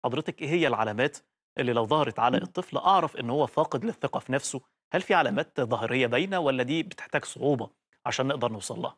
حضرتك إيه هي العلامات اللي لو ظهرت على إمم. الطفل أعرف إن هو فاقد للثقة في نفسه؟ هل في علامات ظاهرية باينة والّا دي بتحتاج صعوبة عشان نقدر نوصل لها؟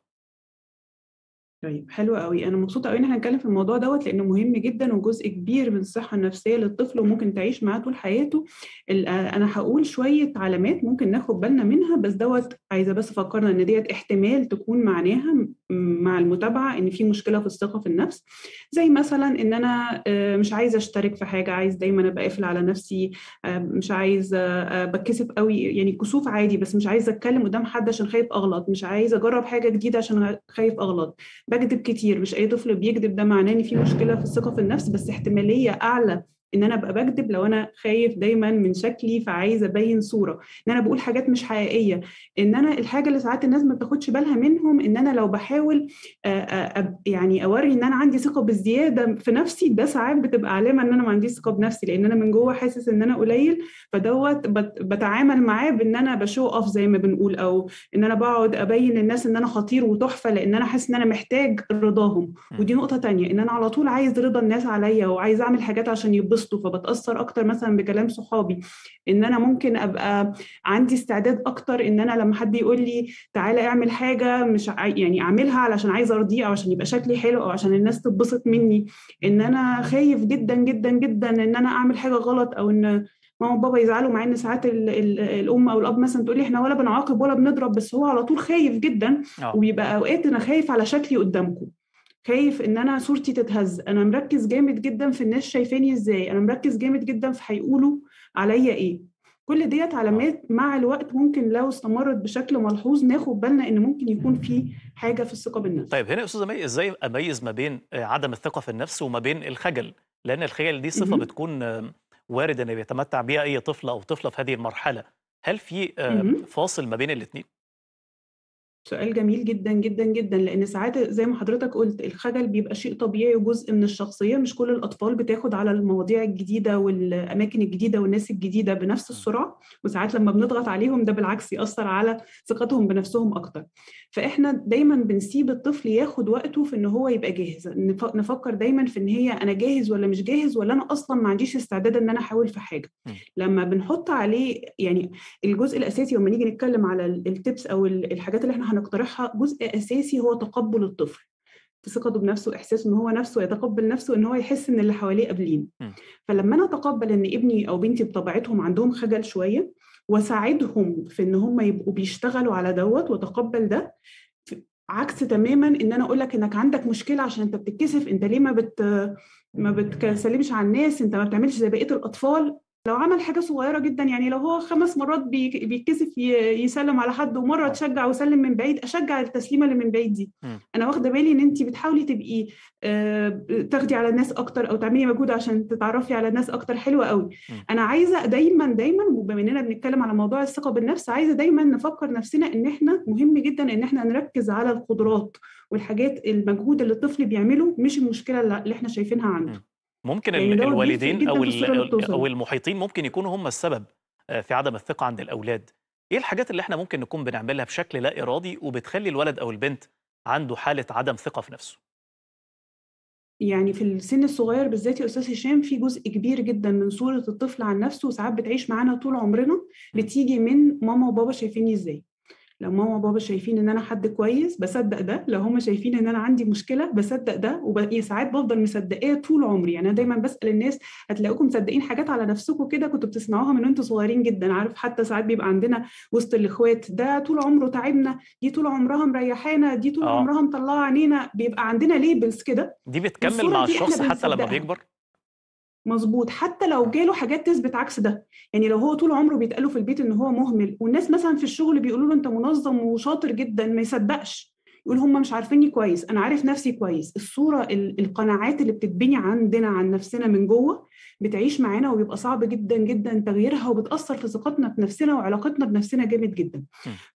طيب حلو أوي، أنا مبسوطة أوي إن إحنا هنتكلم في الموضوع دوّة، لإنه مهم جدًا وجزء كبير من الصحة النفسية للطفل وممكن تعيش معاه طول حياته. أنا هاقول شوية علامات ممكن ناخد بالنا منها، بس دوّة عايزة بس أفكّرنا إن ديّة احتمال تكون معناها مع المتابعة إن في مشكلة في الثقة في النفس، زي مثلًا إن أنا مش عايزة أشترك في حاجة، عايز دايمًا أبقى قافل على نفسي، مش عايزة باتكسف أوي، يعني كسوف عادي، بس مش عايزة أتكلم قدّام حد عشان خايف أغلط، مش عايزة أجرّب حاجة جديدة عشان خايف أغلط. باكدب كتير، مش أي طفل بيكدب ده معناه إن في مشكلة في الثقة في النفس، بس احتمالية أعلى إن أنا أبقى باكدب لو أنا خايف دايمًا من شكلي، فعايز أبيّن صورة، إن أنا باقول حاجات مش حقيقية، إن أنا الحاجة اللي ساعات الناس ما بتاخدش بالها منهم، إن أنا لو باحاول يعني أورّي إن أنا عندي ثقة بزيادة في نفسي، ده ساعات بتبقى علامة إن أنا ما عنديش ثقة بنفسي، لإن أنا من جوّه حاسس إن أنا قليل، فدوّة باتعامل معاه بإن أنا بshow off زي ما بنقول، أو إن أنا باقعد أبيّن للناس إن أنا خطير وتحفة، لإن أنا حاسس إن أنا محتاج رضاهم. إمم. ودي نقطة تانية، إن أنا على طول عايز رضا الناس عليّا وعايزة أعمل حاجات عشان يتبسطوا، فباتأثّر أكتر مثلًا بكلام صحابي، إن أنا ممكن أبقى عندي استعداد أكتر إن أنا لمّا حد يقول لي تعالَ اعمل حاجة مش يعني أعملها علشان عايزة أرضيه أو عشان يبقى شكلي حلو أو عشان الناس تتبسط منّي، إن أنا خايف جدًا، جدًا، جدًا إن أنا أعمل حاجة غلط أو إن ماما وبابا يزعلوا، مع إن ساعات الأم أو الأب مثلًا تقول لي: "إحنا ولا بنعاقب ولا بنضرب." بس هو على طول خايف جدًا، آه. وبيبقى أوقات أنا خايف على شكلي قدّامكم، خايف إن أنا صورتي تتهز، أنا مركّز جامد جدًا في الناس شايفاني إزاي، أنا مركّز جامد جدًا في هيقولوا عليّا إيه. كل ديّة آه. علامات مع الوقت ممكن لو استمرت بشكل ملحوظ ناخد بالنا إن ممكن يكون في حاجة في الثقة بالنفس. طيب هنا يا أستاذة مي إزاي أميّز ما بين عدم الثقة في النفس وما بين الخجل؟ لأن الخجل دي صفة اهم، بتكون وارد إن بيتمتع بيها أي طفل أو طفلة في هذه المرحلة. هل في اهم. فاصل ما بين الاتنين؟ سؤال جميل جدًا، جدًا، جدًا، لإن ساعات زي ما حضرتك قُلت الخجل بيبقى شيء طبيعي وجزء من الشخصية، مش كل الأطفال بتاخد على المواضيع الجديدة والأماكن الجديدة والناس الجديدة بنفس إمم. السرعة، وساعات لمّا بنضغط عليهم ده بالعكس يأثّر على ثقتهم بنفسهم أكتر. فإحنا دايمًا بنسيب الطفل ياخد وقته في إن هو يبقى جاهز، نفكّر دايمًا في إن هي أنا جاهز والّا مش جاهز والّا أنا أصلًا ما عنديش استعداد إن أنا أحاول في حاجة. إمم. لمّا بنحُط عليه يعني الجزء الأساسي لمّا نيجي نتكلم على الtips أو الحاجات اللي إحنا هنقترحها، جزء أساسي هو تقبُّل الطفل، في ثقته بنفسه، إحساسه إن هو نفسه يتقبّل نفسه، إن هو يحس إن اللي حواليه قابلينه. إمم. فلمّا أنا أتقبّل إن ابني أو بنتي بطبيعتهم عندهم خجل شوية، وأساعدهم في إن هم يبقوا بيشتغلوا على دوّة وأتقبّل ده، عكس تمامًا إن أنا أقول لك إنك عندك مشكلة عشان أنت بتتكسف، أنت ليه ما بتسلِّمش على الناس، أنت ما بتعملش زي بقية الأطفال. لو عمل حاجة صغيرة جدًا، يعني لو هو 5 مرات بيتكسف يسلِّم على حد ومرّة آه. اتشجّع وسلِّم من بعيد، أشجّع التسليمة اللي من بعيد دي. إمم. أنا واخدة بالي إن أنتِ بتحاولي تبقي تاخدي على الناس أكتر أو تعملي مجهود عشان تتعرّفي على الناس أكتر، حلو أوي. إمم. أنا عايزة دايمًا، دايمًا وبما إننا بنتكلّم على موضوع الثقة بالنفس، عايزة دايمًا نفكّر نفسنا إن إحنا مهم جدًا إن إحنا نركّز على القدرات والحاجات المجهود اللي الطفل بيعمله، مش المشكلة اللي إحنا شايفينها عنده، إمم. ممكن لإن دوّة بيفرق الوالدين جدًا أو في الصورة اللي أو بتوصل. المحيطين ممكن يكونوا هم السبب في عدم الثقة عند الأولاد. إيه الحاجات اللي إحنا ممكن نكون بنعملها بشكل لا إرادي وبتخلّي الولد أو البنت عنده حالة عدم ثقة في نفسه؟ يعني في السن الصغير بالذات يا أستاذ هشام، في جزء كبير جدًا من صورة الطفل عن نفسه وساعات بتعيش معانا طول عمرنا، إمم. بتيجي من ماما وبابا شايفينّي إزاي. لو ماما وبابا شايفين إن أنا حد كويس باصدّق ده، لو هُم شايفين إن أنا عندي مشكلة باصدّق ده، ساعات بافضل مصدّقاه طول عمري، يعني أنا إمم. دايمًا باسأل الناس هتلاقوكم مصدّقين حاجات على نفسكم كده كنتم بتسمعوها من وأنتم صغيرين جدًا، عارف حتى ساعات بيبقى عندنا وسط الإخوات، ده طول عمره تاعبنا، دي طول عمرها مريّحانا، دي طول آه. عمرها مطلّعة عينينا، بيبقى عندنا labels كده، دي بتكمّل والصورة مع دي إحنا الشخص حتى لمّا بنصدّقها. بيكبر؟ مضبوط، حتى لو آه. جاله حاجات تثبت عكس ده، يعني لو هو طول عمره بيتقال له في البيت إن هو مهمل، والناس مثلًا في الشغل بيقولوا له أنت منظم وشاطر جدًا، ما يصدقش، يقول إمم. هم مش عارفينّي كويس، أنا عارف نفسي كويس، الصورة القناعات اللي بتتبني عندنا عن نفسنا من جوّه، بتعيش معانا وبيبقى صعب جدًا، جدًا تغييرها، وبتأثّر في ثقتنا بنفسنا وعلاقتنا بنفسنا جامد جدًا. إمم.